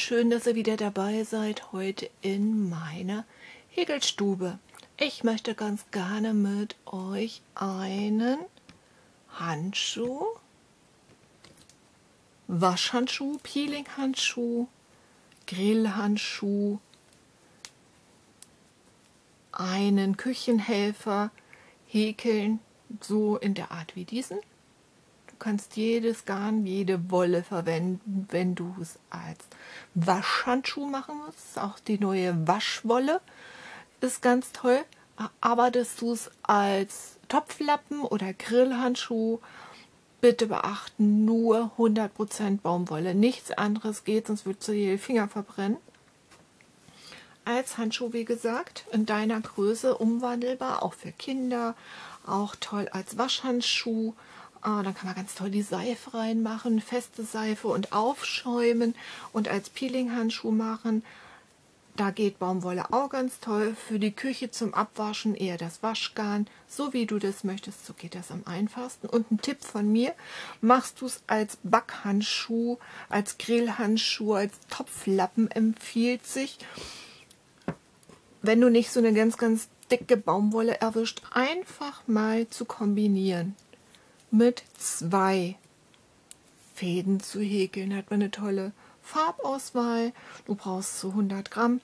schön, dass ihr wieder dabei seid heute in meiner Häkelstube. Ich möchte ganz gerne mit euch einen Handschuh, Waschhandschuh, Peelinghandschuh, Grillhandschuh, einen Küchenhelfer häkeln, so in der Art wie diesen. Du kannst jedes Garn, jede Wolle verwenden, wenn du es als Waschhandschuh machen musst. Auch die neue Waschwolle ist ganz toll. Aber dass du es als Topflappen oder Grillhandschuh, bitte beachten, nur 100% Baumwolle. Nichts anderes geht, sonst würdest du dir die Finger verbrennen. Als Handschuh, wie gesagt, in deiner Größe umwandelbar, auch für Kinder, auch toll als Waschhandschuh. Dann kann man ganz toll die Seife reinmachen, feste Seife und aufschäumen und als Peelinghandschuh machen. Da geht Baumwolle auch ganz toll. Für die Küche zum Abwaschen eher das Waschgarn. So wie du das möchtest, so geht das am einfachsten. Und ein Tipp von mir, machst du es als Backhandschuh, als Grillhandschuh, als Topflappen empfiehlt sich, wenn du nicht so eine ganz dicke Baumwolle erwischt, einfach mal zu kombinieren. Mit 2 Fäden zu häkeln. Hat man eine tolle Farbauswahl. Du brauchst so 100 Gramm.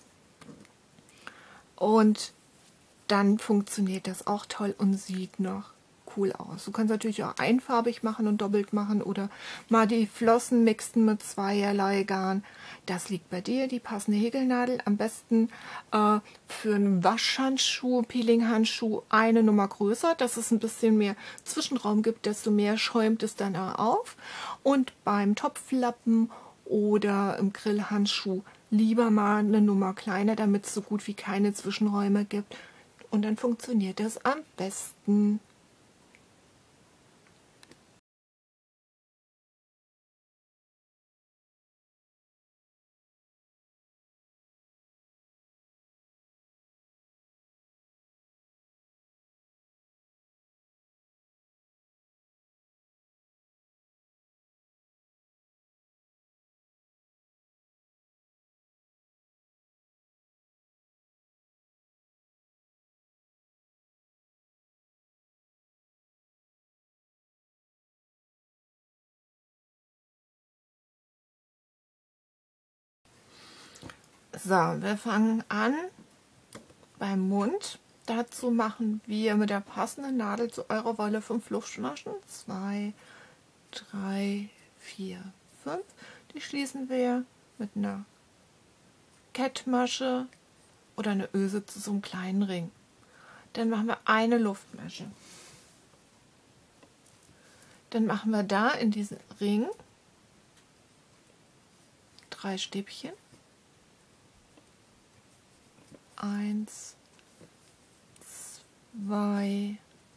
Und dann funktioniert das auch toll und sieht noch cool aus. Du kannst natürlich auch einfarbig machen und doppelt machen oder mal die Flossen mixen mit zweierlei Garn. Das liegt bei dir, die passende Häkelnadel. Am besten für einen Waschhandschuh, Peelinghandschuh eine Nummer größer, dass es ein bisschen mehr Zwischenraum gibt, desto mehr schäumt es dann auf. Und beim Topflappen oder im Grillhandschuh lieber mal eine Nummer kleiner, damit es so gut wie keine Zwischenräume gibt. Und dann funktioniert das am besten. So, wir fangen an beim Mund. Dazu machen wir mit der passenden Nadel zu eurer Wolle 5 Luftmaschen. 2, 3, 4, 5. Die schließen wir mit einer Kettmasche oder einer Öse zu so einem kleinen Ring. Dann machen wir eine Luftmasche. Dann machen wir da in diesen Ring 3 Stäbchen. 1, 2,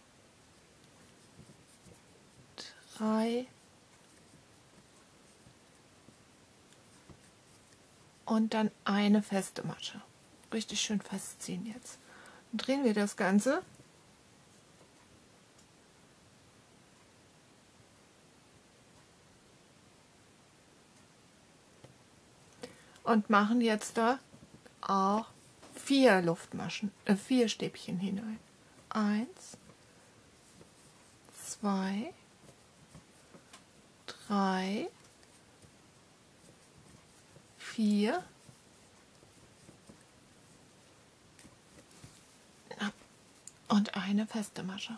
3 und dann eine feste Masche. Richtig schön festziehen jetzt. Dann drehen wir das Ganze und machen jetzt da auch 4 Luftmaschen, 4 Stäbchen hinein. 1, 2, 3, 4 und eine feste Masche.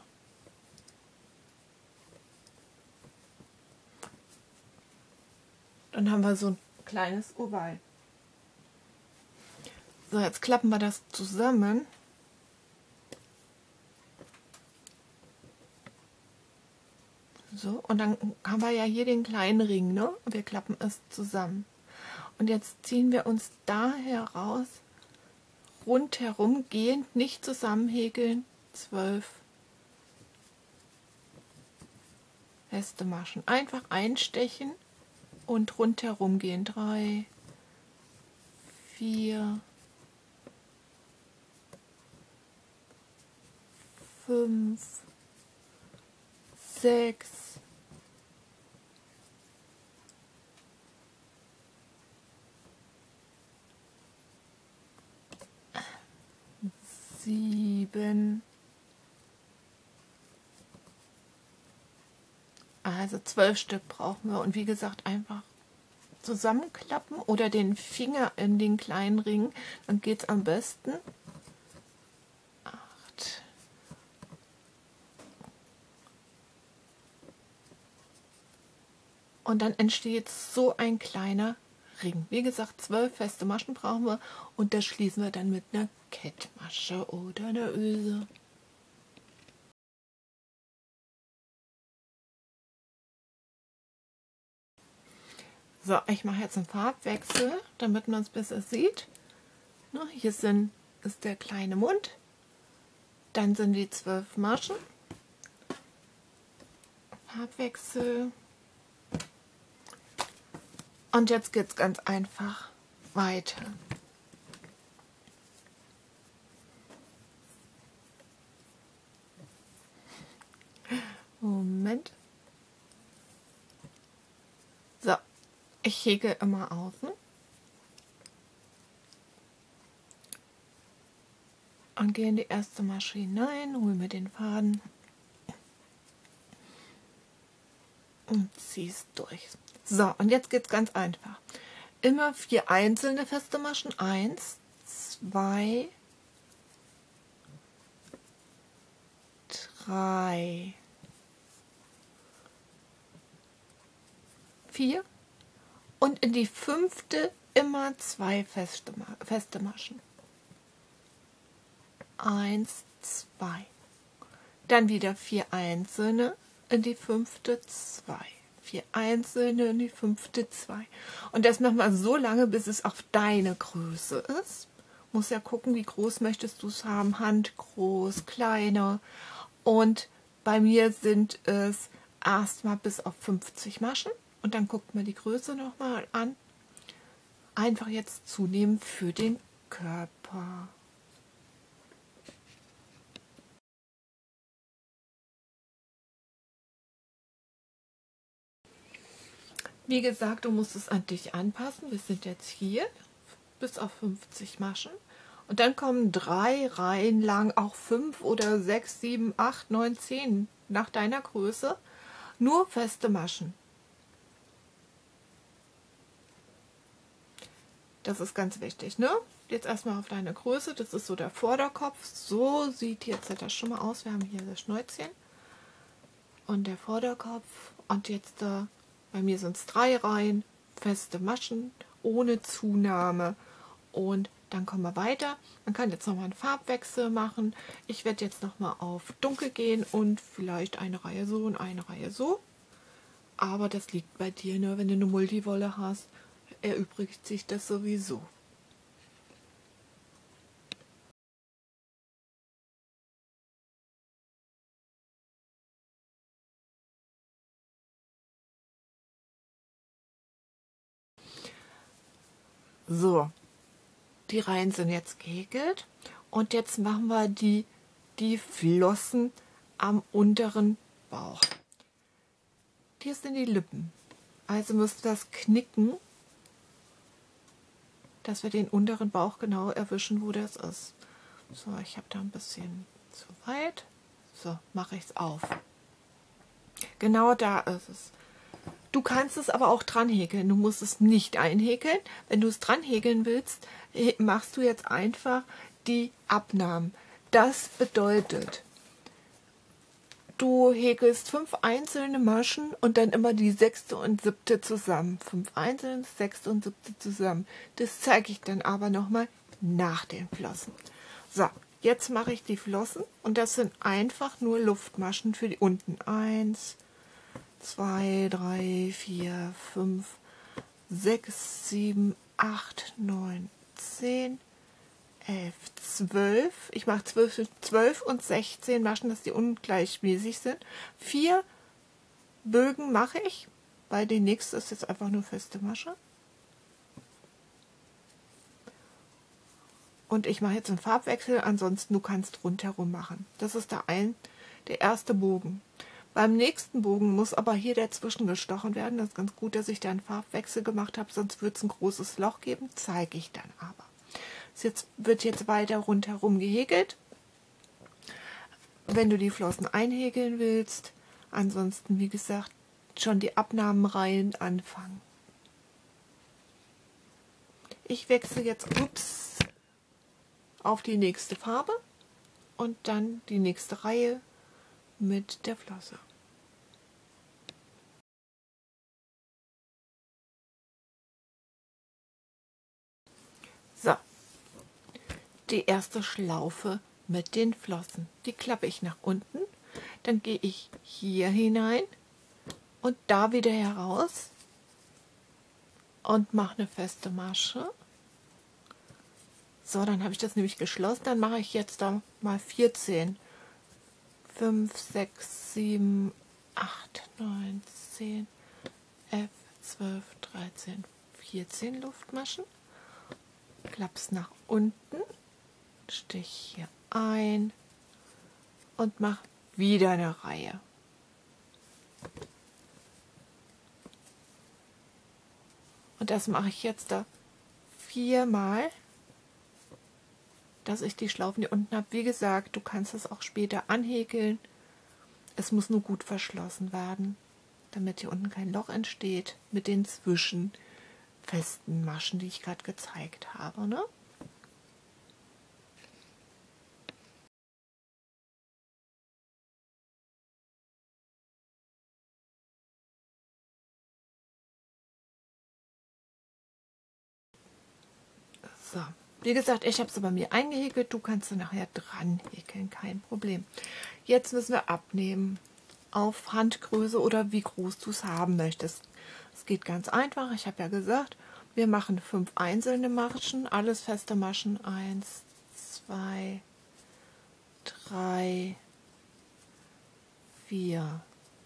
Dann haben wir so ein kleines Oval. So, jetzt klappen wir das zusammen. So, und dann haben wir ja hier den kleinen Ring, ne? Wir klappen es zusammen. Und jetzt ziehen wir uns da heraus, rundherum gehend, nicht zusammenhäkeln, 12 feste Maschen. Einfach einstechen und rundherum gehen. 3, 4, 5, 6, 7. Also 12 Stück brauchen wir. Und wie gesagt, einfach zusammenklappen oder den Finger in den kleinen Ring. Dann geht es am besten. 8. Und dann entsteht so ein kleiner Ring. Wie gesagt, 12 feste Maschen brauchen wir und das schließen wir dann mit einer Kettmasche oder einer Öse. So, ich mache jetzt einen Farbwechsel, damit man es besser sieht. Hier ist der kleine Mund, dann sind die 12 Maschen. Farbwechsel. Und jetzt geht es ganz einfach weiter. Moment. So, ich häkel immer außen. Und gehe in die erste Masche hinein, hole mir den Faden und ziehe es durch. So, und jetzt geht es ganz einfach. Immer 4 einzelne feste Maschen. 1, 2, 3, 4 und in die 5. immer 2 feste Maschen. 1, 2. Dann wieder 4 einzelne in die 5. 2. 4 einzelne in die 5. 2. Und das machen wir so lange, bis es auf deine Größe ist. Muss ja gucken, wie groß möchtest du es haben. Handgroß, kleiner. Und bei mir sind es erstmal bis auf 50 Maschen. Und dann guckt man die Größe nochmal an. Einfach jetzt zunehmen für den Körper. Wie gesagt, du musst es an dich anpassen. Wir sind jetzt hier bis auf 50 Maschen. Und dann kommen 3 Reihen lang, auch 5 oder 6, 7, 8, 9, 10 nach deiner Größe. Nur feste Maschen. Das ist ganz wichtig, ne? Jetzt erstmal auf deine Größe. Das ist so der Vorderkopf. So sieht jetzt das schon mal aus. Wir haben hier das Schnäuzchen und der Vorderkopf. Und jetzt bei mir sind es 3 Reihen, feste Maschen, ohne Zunahme. Und dann kommen wir weiter. Man kann jetzt nochmal einen Farbwechsel machen. Ich werde jetzt nochmal auf dunkel gehen und vielleicht eine Reihe so und eine Reihe so. Aber das liegt bei dir, ne? Wenn du eine Multiwolle hast, erübrigt sich das sowieso. So, die Reihen sind jetzt gehäkelt und jetzt machen wir die Flossen am unteren Bauch. Hier sind die Lippen. Also müsst ihr das knicken, dass wir den unteren Bauch genau erwischen, wo das ist. So, ich habe da ein bisschen zu weit. So, mache ich es auf. Genau da ist es. Du kannst es aber auch dran häkeln. Du musst es nicht einhäkeln. Wenn du es dran häkeln willst, machst du jetzt einfach die Abnahmen. Das bedeutet, du häkelst 5 einzelne Maschen und dann immer die 6. und 7. zusammen. 5 einzelne, 6. und 7. zusammen. Das zeige ich dann aber nochmal nach den Flossen. So, jetzt mache ich die Flossen und das sind einfach nur Luftmaschen für die unten. 1, 2, 3, 4, 5, 6, 7, 8, 9, 10, 11, 12. Ich mache 12 und 16 Maschen, dass die ungleichmäßig sind. 4 Bögen mache ich. Bei den nächsten ist jetzt einfach nur feste Masche. Und ich mache jetzt einen Farbwechsel, ansonsten du kannst rundherum machen. Das ist der erste Bogen. Beim nächsten Bogen muss aber hier dazwischen gestochen werden. Das ist ganz gut, dass ich da einen Farbwechsel gemacht habe, sonst wird es ein großes Loch geben. Zeige ich dann aber. Wird jetzt weiter rundherum gehäkelt. wenn du die Flossen einhäkeln willst. Ansonsten, wie gesagt, schon die Abnahmenreihen anfangen. Ich wechsle jetzt auf die nächste Farbe und dann die nächste Reihe mit der Flosse. So, die erste Schlaufe mit den Flossen. Die klappe ich nach unten, dann gehe ich hier hinein und da wieder heraus und mache eine feste Masche. So, dann habe ich das nämlich geschlossen. Dann mache ich jetzt da mal 14. 5, 6, 7, 8, 9, 10, 11, 12, 13, 14 Luftmaschen. Klapp's nach unten, stich hier ein und mache wieder eine Reihe. Und das mache ich jetzt da 4-mal, dass ich die Schlaufen hier unten habe. Wie gesagt, du kannst es auch später anhäkeln. Es muss nur gut verschlossen werden, damit hier unten kein Loch entsteht mit den zwischenfesten Maschen, die ich gerade gezeigt habe, ne? So, wie gesagt, ich habe es bei mir eingehäkelt, du kannst sie nachher dran häkeln, kein Problem. Jetzt müssen wir abnehmen auf Handgröße oder wie groß du es haben möchtest. Es geht ganz einfach, ich habe ja gesagt, wir machen 5 einzelne Maschen, alles feste Maschen, 1, 2, 3, 4,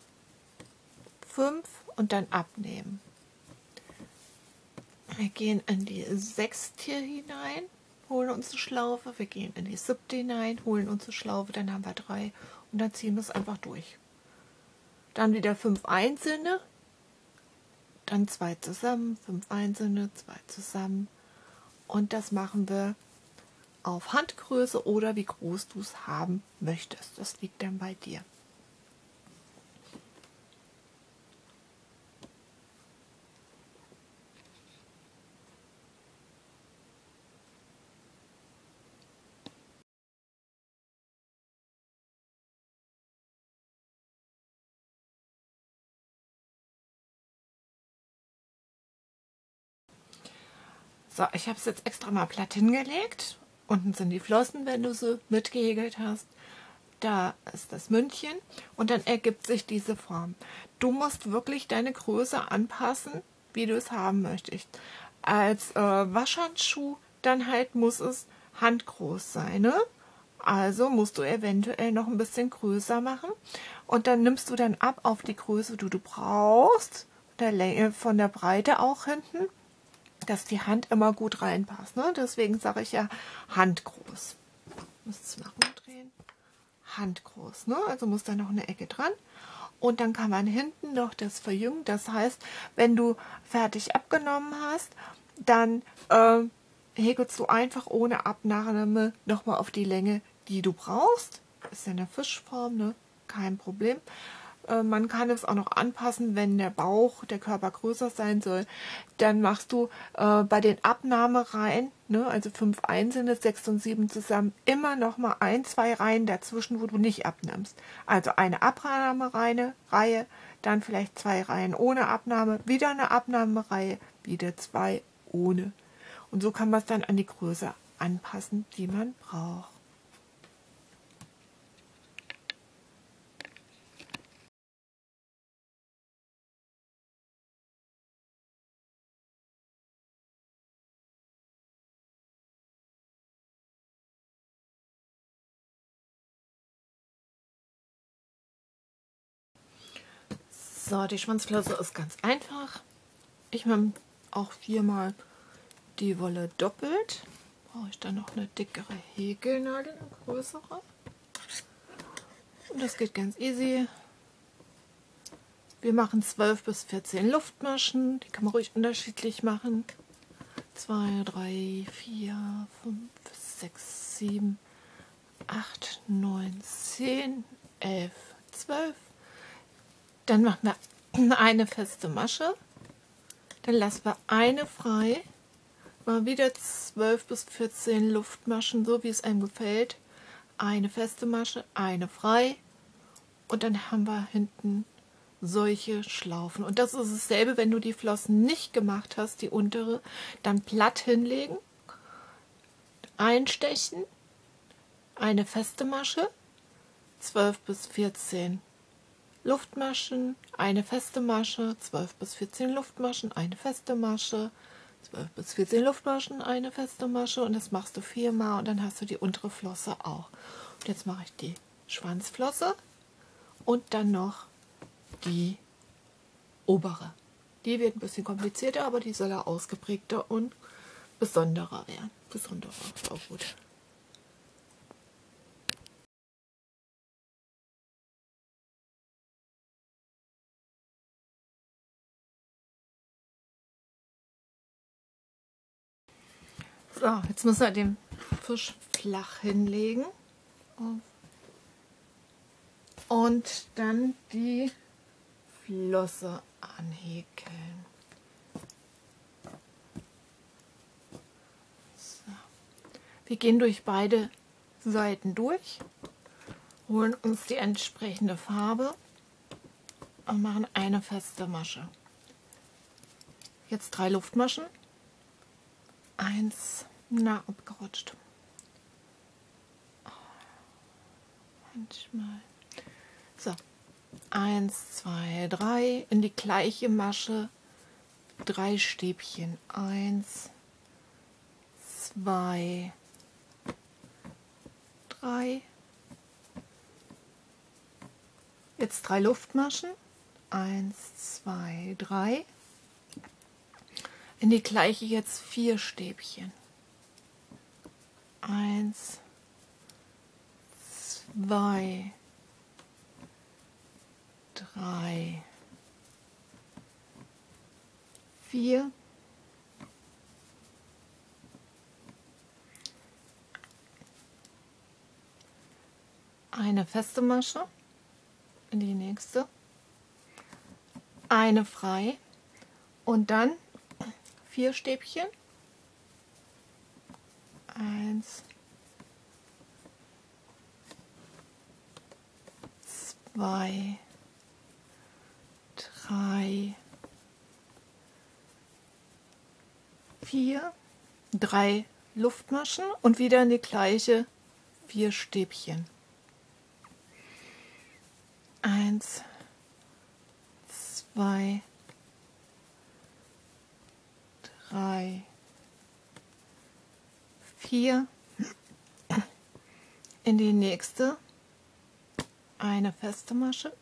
5 und dann abnehmen. Wir gehen in die 6. hier hinein, holen uns eine Schlaufe, wir gehen in die 7. hinein, holen uns eine Schlaufe, dann haben wir 3 und dann ziehen wir es einfach durch. Dann wieder 5 einzelne, dann 2 zusammen, 5 einzelne, 2 zusammen und das machen wir auf Handgröße oder wie groß du es haben möchtest. Das liegt dann bei dir. So, ich habe es jetzt extra mal platt hingelegt. Unten sind die Flossen, wenn du sie mitgehäkelt hast. Da ist das Mündchen und dann ergibt sich diese Form. Du musst wirklich deine Größe anpassen, wie du es haben möchtest. Als Waschhandschuh dann halt muss es handgroß sein, ne? Also musst du eventuell noch ein bisschen größer machen und dann nimmst du dann ab auf die Größe, die du brauchst, der Länge von der Breite auch hinten, dass die Hand immer gut reinpasst. Ne? Deswegen sage ich ja handgroß. Muss es mal rumdrehen. Handgroß. Ne? Also muss da noch eine Ecke dran. Und dann kann man hinten noch das verjüngen. Das heißt, wenn du fertig abgenommen hast, dann häkelst du einfach ohne Abnahme nochmal auf die Länge, die du brauchst. Ist ja eine Fischform, ne? Kein Problem. Man kann es auch noch anpassen, wenn der Bauch, der Körper größer sein soll. Dann machst du bei den Abnahmereihen, ne, also 5 einzelne, 6 und 7 zusammen, immer noch mal 1, 2 Reihen dazwischen, wo du nicht abnimmst. Also eine Abnahmereihe, dann vielleicht 2 Reihen ohne Abnahme, wieder eine Abnahmereihe, wieder 2 ohne. Und so kann man es dann an die Größe anpassen, die man braucht. So, die Schwanzflosse ist ganz einfach. Ich nehme auch 4-mal die Wolle doppelt. Brauche ich dann noch eine dickere Häkelnadel, eine größere. Und das geht ganz easy. Wir machen 12 bis 14 Luftmaschen. Die kann man ruhig unterschiedlich machen. 2, 3, 4, 5, 6, 7, 8, 9, 10, 11, 12. Dann machen wir eine feste Masche. Dann lassen wir eine frei. Mal wieder 12 bis 14 Luftmaschen, so wie es einem gefällt. Eine feste Masche, eine frei. Und dann haben wir hinten solche Schlaufen. Und das ist dasselbe, wenn du die Flossen nicht gemacht hast, die untere, dann platt hinlegen, einstechen, eine feste Masche, 12 bis 14 Luftmaschen, eine feste Masche, 12 bis 14 Luftmaschen, eine feste Masche, 12 bis 14 Luftmaschen, eine feste Masche, und das machst du 4-mal und dann hast du die untere Flosse auch. Und jetzt mache ich die Schwanzflosse und dann noch die obere. Die wird ein bisschen komplizierter, aber die soll ja ausgeprägter und besonderer werden. Besonderer, auch gut. So, jetzt müssen wir den Fisch flach hinlegen und dann die Flosse anhäkeln. So. Wir gehen durch beide Seiten durch, holen uns die entsprechende Farbe und machen eine feste Masche. Jetzt 3 Luftmaschen. 1, abgerutscht. Manchmal. So, 1, 2, 3, in die gleiche Masche 3 Stäbchen. 1, 2, 3. Jetzt 3 Luftmaschen. 1, 2, 3. In die gleiche jetzt 4 Stäbchen. 1, 2, 3, 4. Eine feste Masche in die nächste. Eine frei. Und dann 4 Stäbchen. 1, 2, 3, 4. 3 Luftmaschen und wieder in die gleiche 4 Stäbchen. 1, 2, 3, 4. In die nächste eine feste Masche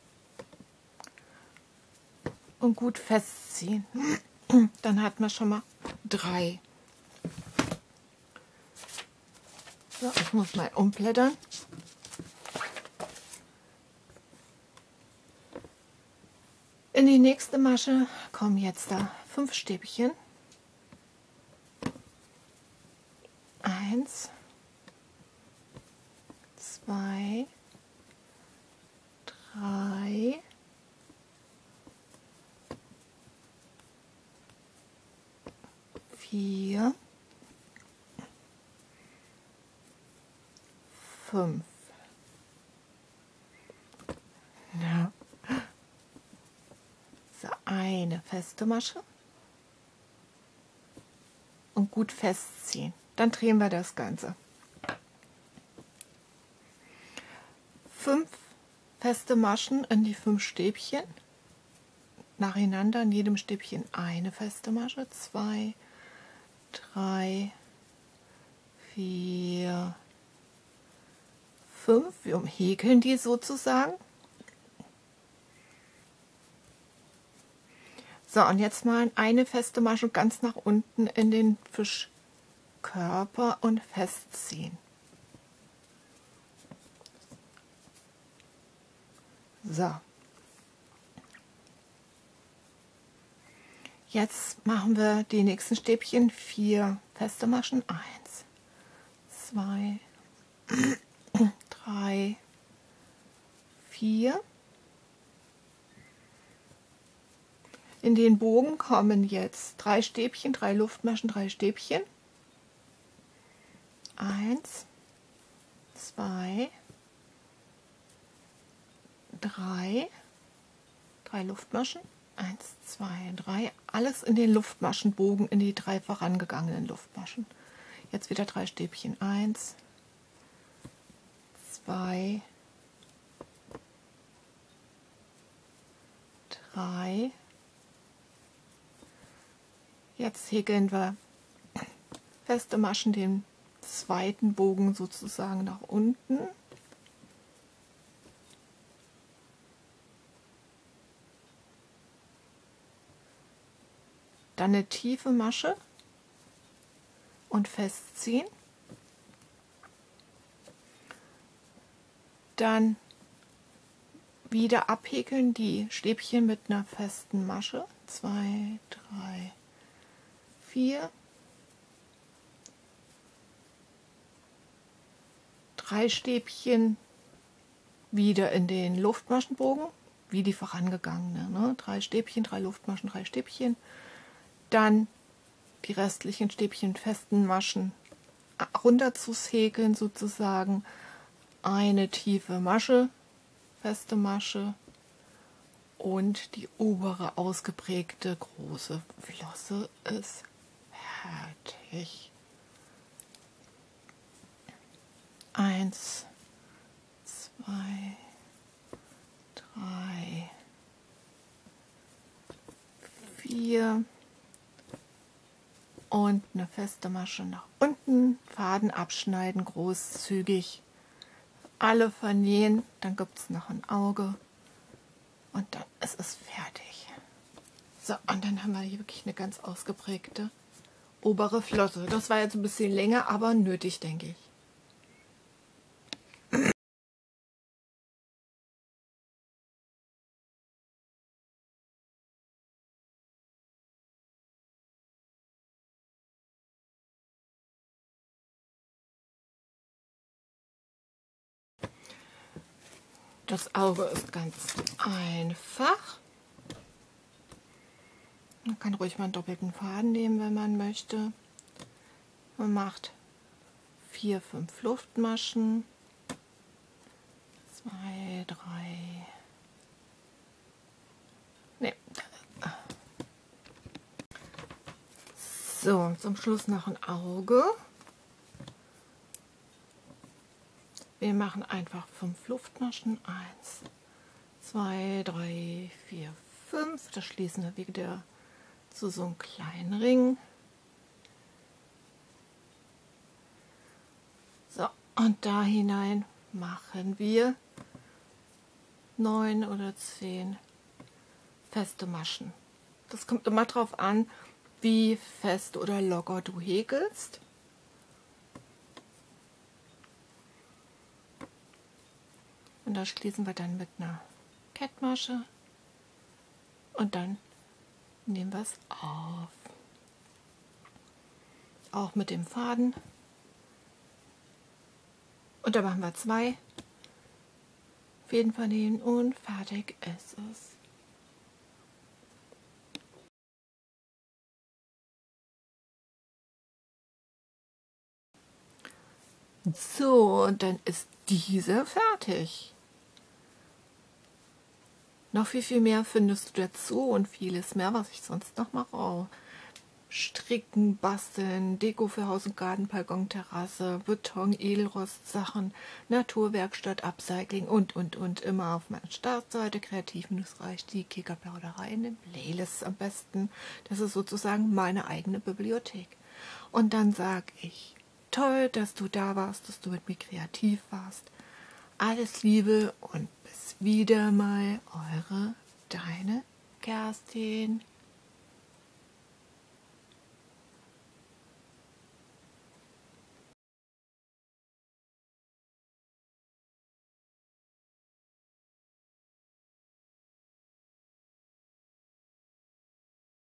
und gut festziehen. Dann hat man schon mal 3. So, ich muss mal umblättern. In die nächste Masche kommen jetzt da 5 Stäbchen. 1, 2, 3, 4, 5. Ja. So, eine feste Masche und gut festziehen. Dann drehen wir das Ganze. 5 feste Maschen in die 5 Stäbchen. Nacheinander in jedem Stäbchen eine feste Masche. 2, 3, 4, 5. Wir umhäkeln die sozusagen. So, und jetzt mal eine feste Masche ganz nach unten in den Fischkörper und festziehen. So. Jetzt machen wir die nächsten Stäbchen 4 feste Maschen. 1, 2, 3, In den Bogen kommen jetzt 3 Stäbchen, 3 Luftmaschen, 3 Stäbchen. 1, 2, 3, 3 Luftmaschen. 1, 2, 3. Alles in den Luftmaschenbogen, in die 3 vorangegangenen Luftmaschen. Jetzt wieder 3 Stäbchen. 1, 2, 3. Jetzt häkeln wir feste Maschen den zweiten Bogen sozusagen nach unten. Dann eine tiefe Masche und festziehen. Dann wieder abhäkeln die Stäbchen mit einer festen Masche. 2, 3, 4. 3 Stäbchen wieder in den Luftmaschenbogen, wie die vorangegangene. Ne? 3 Stäbchen, 3 Luftmaschen, 3 Stäbchen. Dann die restlichen Stäbchen festen Maschen runter zu häkeln sozusagen. Eine tiefe Masche, feste Masche und die obere ausgeprägte große Flosse ist fertig. 1, 2, 3, 4 und eine feste Masche nach unten, Faden abschneiden, großzügig, alle vernähen, dann gibt es noch ein Auge und dann ist es fertig. So, und dann haben wir hier wirklich eine ganz ausgeprägte obere Flosse. Das war jetzt ein bisschen länger, aber nötig, denke ich. Das Auge ist ganz einfach. Man kann ruhig mal einen doppelten Faden nehmen, wenn man möchte. Man macht 4, 5 Luftmaschen. 2, 3. Nee. So, zum Schluss noch ein Auge. Wir machen einfach 5 Luftmaschen. 1, 2, 3, 4, 5. Das schließen wir wieder zu so einem kleinen Ring. So, und da hinein machen wir 9 oder 10 feste Maschen. Das kommt immer drauf an, wie fest oder locker du häkelst. Und das schließen wir dann mit einer Kettmasche und dann nehmen wir es auf. Auch mit dem Faden. Und da machen wir 2 Fäden vernähen und fertig ist es. So, und dann ist diese fertig. Noch viel mehr findest du dazu und vieles mehr, was ich sonst noch mache. Oh, Stricken, Basteln, Deko für Haus und Garten, Balkon, Terrasse, Beton, Edelrostsachen, Naturwerkstatt, Upcycling und immer auf meiner Startseite kreativ-reich die Kickerplauderei in den Playlists am besten. Das ist sozusagen meine eigene Bibliothek. Und dann sage ich, toll, dass du da warst, dass du mit mir kreativ warst. Alles Liebe und bis wieder mal, eure, deine Kerstin.